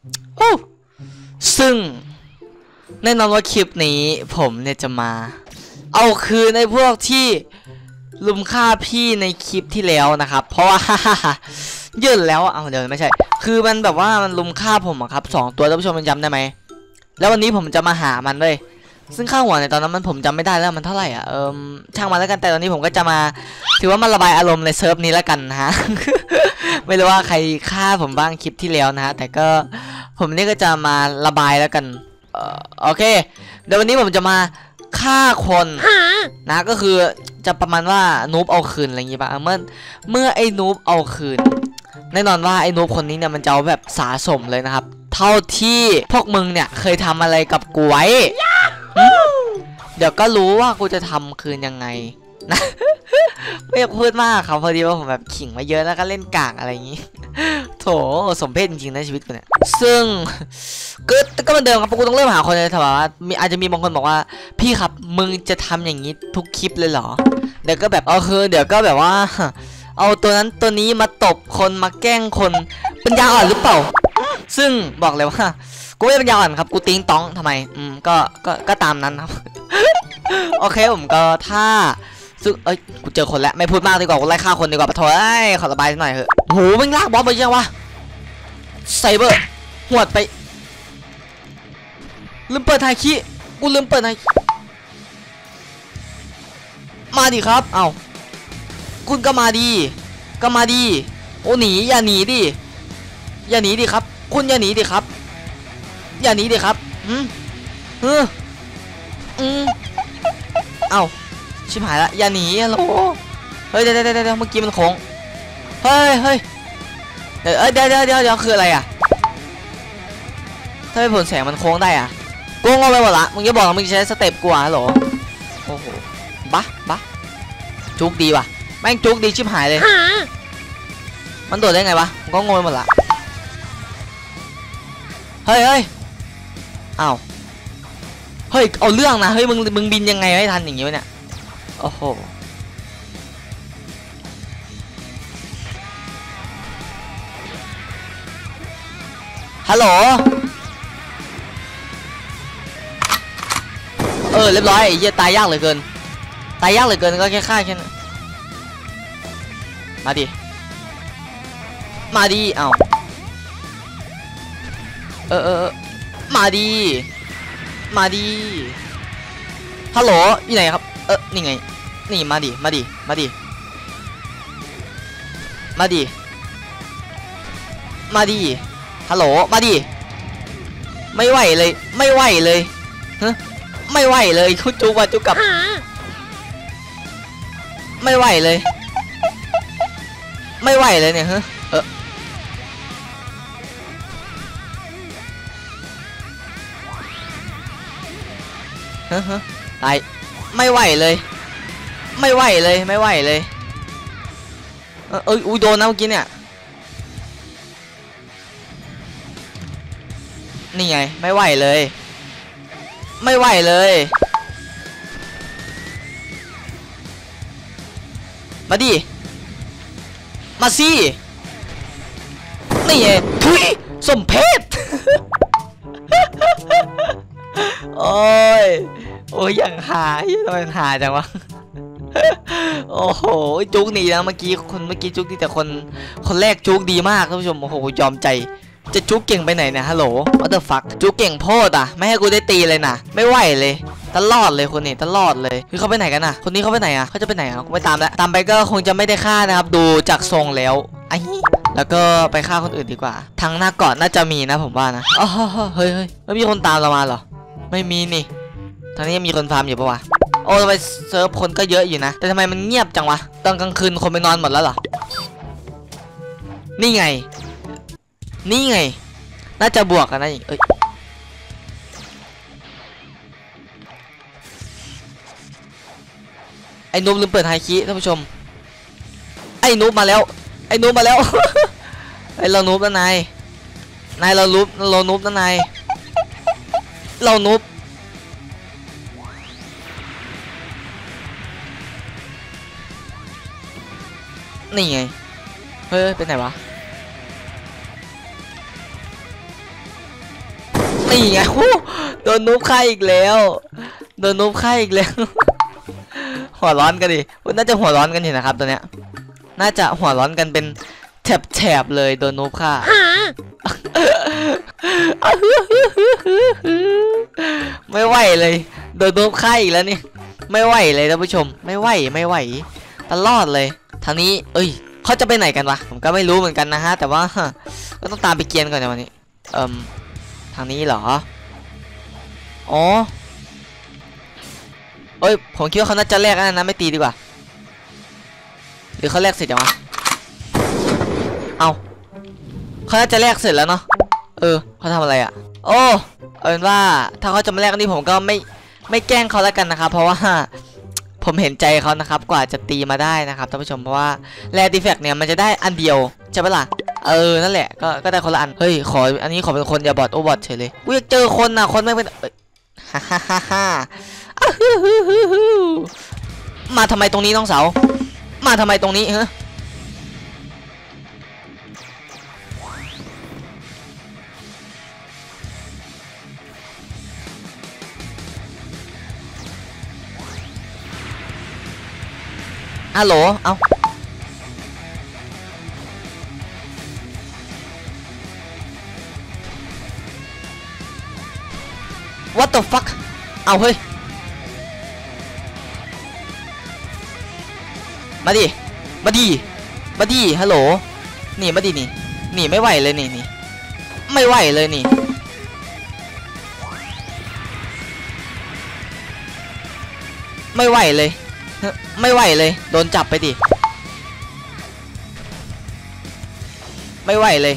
โอ้ซึ่งแน่นอนว่าคลิปนี้ผมเนี่ยจะมาเอาคืนในพวกที่ลุมฆ่าพี่ในคลิปที่แล้วนะครับเพราะว่า ยืดแล้วเอาเดี๋ยวไม่ใช่คือมันแบบว่ามันลุมฆ่าผมอะครับ2 ตัวท่านผู้ชมมันจำได้ไหมแล้ววันนี้ผมจะมาหามันเลยซึ่งค่าหัวในตอนนั้นผมจำไม่ได้แล้วมันเท่าไหร่อ่ะช่างมันแล้วกันแต่ตอนนี้ผมก็จะมาถือว่ามันระบายอารมณ์ในเซิร์ฟนี้แล้วกันนะฮะ ไม่รู้ว่าใครฆ่าผมบ้างคลิปที่แล้วนะฮะแต่ก็ผมนี่ก็จะมาระบายแล้วกันโอเคเดี๋ยววันนี้ผมจะมาฆ่าคนนะก็คือจะประมาณว่านูบเอาคืนอะไรอย่างงี้ป่ะเมื่อไอ้นูบเอาคืนแน่นอนว่าไอ้นูบคนนี้เนี่ยมันจะเอาแบบสะสมเลยนะครับเท่าที่พวกมึงเนี่ยเคยทำอะไรกับกูไว้เดี๋ยวก็รู้ว่ากูจะทำคืนยังไงนะ ไม่อยากพูดมากครับพอดีว่าผมแบบขิงมาเยอะแล้วก็เล่นกากอะไรอย่างนี้โถสมเพศจริงๆในชีวิตกูเนี่ยซึ่งก็เหมือนเดิมครับกูต้องเริ่มหาคนเลยถามว่าอาจจะมีบางคนบอกว่าพี่ครับมึงจะทำอย่างนี้ทุกคลิปเลยเหรอเดี๋ยวก็แบบเดี๋ยวก็แบบว่าเอาตัวนั้นตัวนี้มาตบคนมาแกล้งคนปัญญาอ่อนหรือเปล่าซึ่งบอกเลยว่ากูไม่ปัญญาอ่อนครับกูติ้งต้องทำไมก็ตามนั้นครับ โอเคผมก็ถ้าซึ่งกูเจอคนแล้วไม่พูดมากดีกว่ากูไล่ฆ่าคนดีกว่าปะโถขอระบายหน่อยเถอะโหมึงลากบอสไปยังวะไซเบอร์หวดไปลืมเปิดไทคิกูลืมเปิดไทคิมาดิครับเอ้าคุณก็มาดีโอ้หนีอย่าหนีดิครับคุณอย่าหนีดิครับเอ้าชิบหายละอย่าหนีฮัลโหลเฮ้ยเดี๋ยวเมื่อกี้มันโค้งเฮ้ยเดี๋ยวคืออะไรอ่ะถ้าเป็นผลแสงมันโค้งได้อ่ะกูงงไปหมดละมึงจะบอกมึงจะใช้สเต็ปกูอ่ะฮัลโหลโอ้โหบ้าจุกดีว่ะแม่งจุกดีชิบหายเลยมันโดดได้ไงวะก็งงไปหมดละเฮ้ยอ้าวเฮ้ยเอาเรื่องนะเฮ้ยมึงบินยังไงให้ทันอย่างงี้วะเนี่ยโอ้โหฮัลโหลเรียบร้อยไอ้เหี้ยตายยากเหลือเกินก็แค่ฆ่าแค่นั้นมาดิเอามาดีฮัลโหลอยู่ไหนครับนี่ไงนี่มาดิฮัลโหลมาดิไม่ไหวเลยฮะไม่ไหวเลยคุณจูบจุกับไม่ไหวเลยเนี่ยฮะตายไม่ไหวเลยอุ้ยโดนนะเมื่อกี้เนี่ยนี่ไงไม่ไหวเลยมาดิมาสินี่ไงทุยสมเพศ โอ้ยอย่างหาทำไมหาจังวะ โอ้โหจุกหนีนะเมื่อกี้จุกดีแต่คนแรกจุกดีมากท่านผู้ชมโอ้โหยอมใจจะจุกเก่งไปไหนเนี่ยฮัลโหลwhat the fuckจุกเก่งโพดอ่ะไม่ให้กูได้ตีเลยนะไม่ไหวเลยตลอดเลยคนนี้ตลอดเลยคือเขาไปไหนกันนะคนนี้เขาไปไหนอ่ะเขาจะไปไหนอ่ะกูไม่ตามแล้วตามไปก็คงจะไม่ได้ฆ่านะครับดูจากทรงแล้วแล้วก็ไปฆ่าคนอื่นดีกว่าทางหน้าเกาะน่าจะมีนะผมว่านะอ๋อเฮ้ยไม่มีคนตามเรามาเหรอไม่มีนี่ทางนี้ยังมีคนฟาร์มอยู่ปะวะโอ้ทำไมเซิร์ฟคนก็เยอะอยู่นะแต่ทำไมมันเงียบจังวะตอนกลางคืนคนไปนอนหมดแล้วเหรอนี่ไงน่าจะบวกกันนะไอ้นุ๊บลืมเปิดไฮคิท่านผู้ชมไอ้นุ๊บมาแล้ว ไอ้เรานุ๊บนะนายเรานุ๊บนะนายเรานุ๊บนี่ไงเฮ้ยเป็นไหนวะไงโดนนุ๊บฆ่าอีกแล้วโดนนุ๊บฆ่าอีกแล้วหัวร้อนกันดิน่าจะหัวร้อนกันอยู่นะครับตัวเนี้ยน่าจะหัวร้อนกันเป็นแถบเลยโดนนุ๊บฆ่าไม่ไหวเลยโดนนุ๊บฆ่าอีกแล้วนี่ไม่ไหวเลยท่านผู้ชมไม่ไหวตลอดเลยทางนี้เอ้ยเขาจะไปไหนกันวะผมก็ไม่รู้เหมือนกันนะฮะแต่ว่าก็ต้องตามไปเกียนก่อนในวันนี้ทางนี้เหรออ๋อเอ้ยผมคิดว่าเขาน่าจะแลกนะไม่ตีดีกว่าหรือเขาแลกเสร็จยังวะเอาเขาน่าจะแลกเสร็จแล้วเนาะเขาทำอะไรอ่ะโอ้เอาเป็นว่าถ้าเขาจะมาแลกนี่ผมก็ไม่แกล้งเขาแล้วกันนะครับเพราะว่าผมเห็นใจเขานะครับกว่าจะตีมาได้นะครับท่านผู้ชมเพราะว่าแรดิแฟกเนี่ยมันจะได้อันเดียวใช่ปะล่ะนั่นแหละก็ได้คนละอันเฮ้ยอันนี้ขอเป็นคนอย่าบอทโอบอทเฉยเลยกูอยากเจอคนนะคนไม่เป็นฮ่ามาทำไมตรงนี้น้องสาวมาทำไมตรงนี้ฮัลโหลเอาWhat the fuck เอาเฮ้ยมาดิฮัลโหลนี่มาดินี่ไม่ไหวเลยนี่ไม่ไหวเลยนี่ไม่ไหวเลยโดนจับไปดิไม่ไหวเลย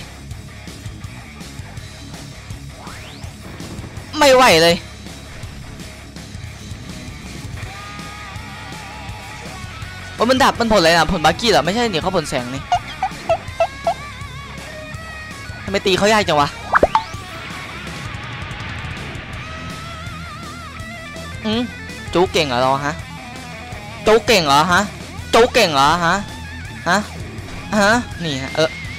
ว่ามันดับมันผลอะไรนะผลบากี้เหรอไม่ใช่เนี่ยเขาผลแสงนี่ทำไมตีเขายากจังวะจู๊เก่งเหรอเราฮะจู๊เก่งเหรอฮะนี่ฮะ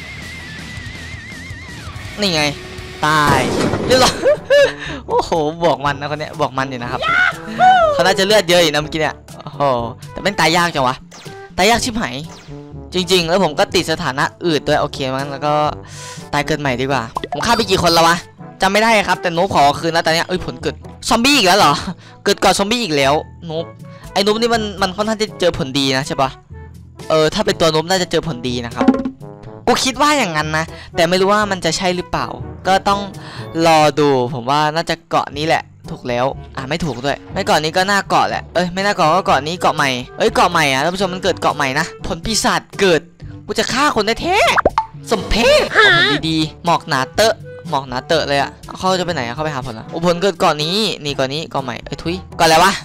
นี่ไงตายเรียบร้อยโอ้โหบอกมันนะคนเนี้ยบอกมันอยู่นะครับเขาน่าจะเลือดเยอะอีกนะเมื่อกี้เนี่ยโอ้โหแต่เป็นตายยากจังวะตายยากชิบหายจริงๆแล้วผมก็ติดสถานะอืดด้วยโอเคมั้งแล้วก็ตายเกิดใหม่ดีกว่าผมฆ่าไปกี่คนแล้ววะจำไม่ได้ครับแต่นุ๊บขอคืนแล้วตอนนี้ผลเกิดซอมบี้อีกแล้วเหรอเกิดก่อนซอมบี้อีกแล้วนุ๊บไอ้นุ๊บนี่มันค่อนข้างจะเจอผลดีนะใช่ปะถ้าเป็นตัวนุ๊บน่าจะเจอผลดีนะครับกูคิดว่าอย่างนั้นนะแต่ไม่รู้ว่ามันจะใช่หรือเปล่าก็ต้องรอดูผมว่าน่าจะเกาะนี้แหละถูกแล้วไม่ถูกด้วยไม่เกาะนี้ก็หน้าเกาะแหละไม่น่าเกาะก็เกาะนี้เกาะใหม่เกาะใหม่อ่ะท่านผู้ชมมันเกิดเกาะใหม่นะผลปีศาจเกิดกูจะฆ่าคนได้แท้สมเพชผลดีๆหมอกหนาเตอะเลยอ่ะเขาจะไปไหนเขาไปหาผลละผลเกิดเกาะนี้นี่เกาะนี้เกาะใหม่ทุยเกาะอะไรวะ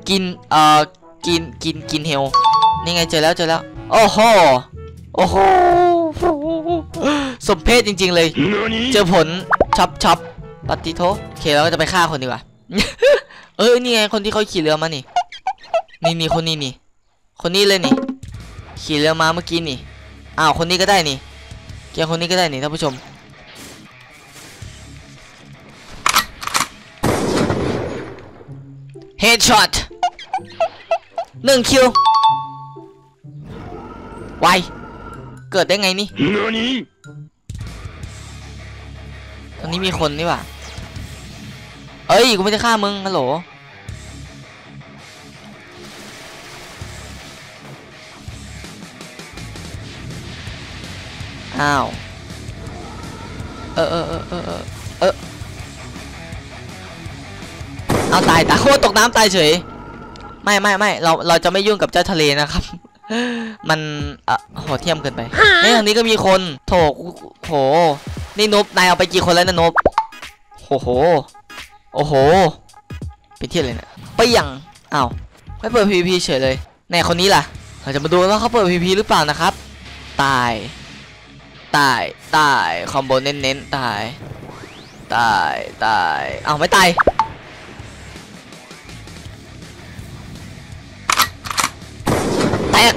กินเฮลนี่ไงเจอแล้วโอ้โหสมเพชจริงๆเลยเจอผลช็อปปฏิโทโอเคเราก็จะไปฆ่าคนดีกว่านี่ไงคนที่เขาขี่เรือมานี่คนนี้เลยนี่ขี่เรือมาเมื่อกี้นี่คนนี้ก็ได้นี่เกียร์คนนี้ก็ได้นี่ท่านผู้ชมเฮดช็อต1 คิวไวเกิดได้ไงนี่ตอนนี้มีคนนี่ว่ะกูไม่ได้ฆ่ามึงฮัลโหลอ้าวเอาตายโคตรตกน้ำตายเฉยไม่เราจะไม่ยุ่งกับเจ้าทะเลนะครับมันโหดเที่ยมเกินไปทางนี้ก็มีคนโถนี่นบนายเอาไปกี่คนแล้วนะนบโอ้โหเป็นเที่ยเลยเนี่ยไปยังไม่เปิด PVP เฉยเลยแน่คนนี้ล่ะเราจะมาดูว่าเขาเปิด PVP หรือเปล่านะครับตายคอมโบเน้นตายไม่ตายแตก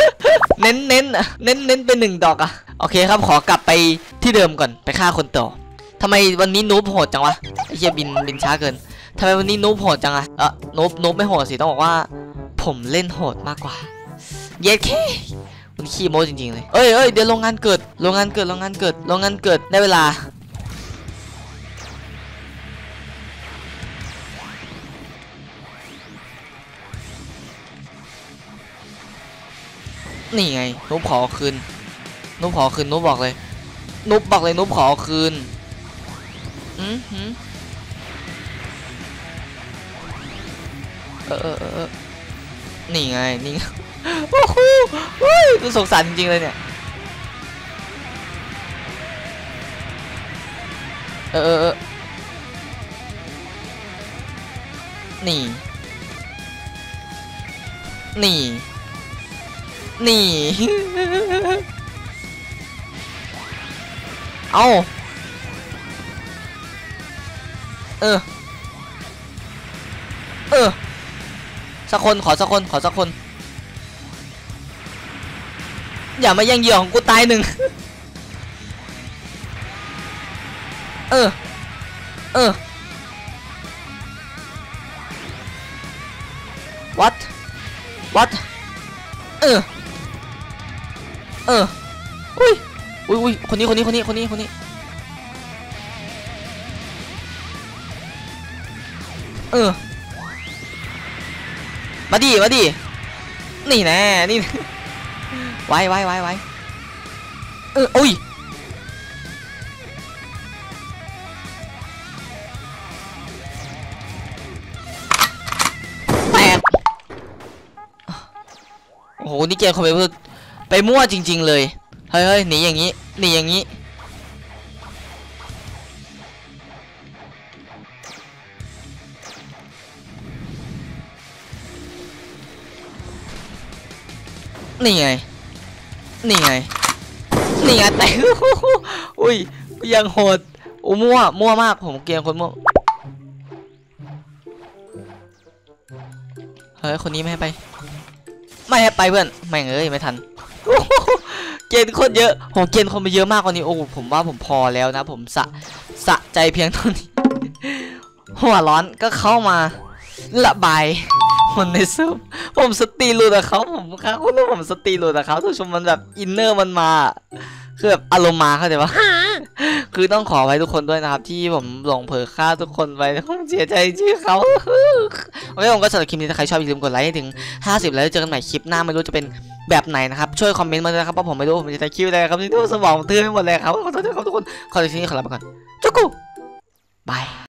เน้นเป็น1 ดอกโอเคครับขอกลับไปที่เดิมก่อนไปฆ่าคนต่อทำไมวันนี้นูบโหดจังวะไอ้เหี้ยบินช้าเกินทำไมวันนี้นูบโหดจังอะนูบไม่โหดสิต้องบอกว่าผมเล่นโหดมากกว่าเย็ดแค่มันขี้โม้จริงๆเลยเอ้ยเดี๋ยวโรงงานเกิดได้เวลานี่ไงนุ๊บขอคืนนุ๊บบอกเลยนุ๊บขอคืนนี่ไงโอ้โหดูสงสารจริงๆเลยเนี่ยนี่เอาสักคนขอสักคนอย่ามาแย่งเหยื่อของกูตายหนึ่งwhat อุ้ยคนนี้มาดินี่แน่นี่ไว้อุ้ยแตกโอ้โหนี่เกมคอมพิวเตอร์ไปมั่วจริงๆเลยเฮ้ยหนีอย่างนี้นี่ไงแต่อุ้ยยังโหดมั่วมากผมเกลียดคนมั่วเฮ้ยคนนี้ไม่ให้ไปเพื่อนแม่งไม่ทันเกณฑ์คนเยอะผมเกณฑ์คนไปเยอะมากกว่านี้โอ้ผมว่าผมพอแล้วนะผมสะใจเพียงเท่านี้หัวร้อนก็เข้ามาระบายคนในซุปผมสตีรูแต่เขาผมค่ะคุณรู้ผมสตีรูแต่เขาทุกชมมันแบบอินเนอร์มันมาคือแบบอารมณ์มาเข้าใจปะคือต้องขอไว้ทุกคนด้วยนะครับที่ผมหลงเผลอฆ่าทุกคนไปผมเสียใจที่เขาโอเคผมก็สำหรับคลิปนี้ถ้าใครชอบอย่าลืมกดไลค์ให้ถึง50แล้วเจอกันใหม่คลิปหน้าไม่รู้จะเป็นแบบไหนนะครับช่วยคอมเมนต์มาด้วยนะครับเพราะผมไม่รู้ผมจะคิวอะไรครับที่ทุกสมองเตือนไปหมดเลยครับขอโทษด้วยครับทุกคนขอตัวนี้ขอลาไปก่อนจุ๊กกูบาย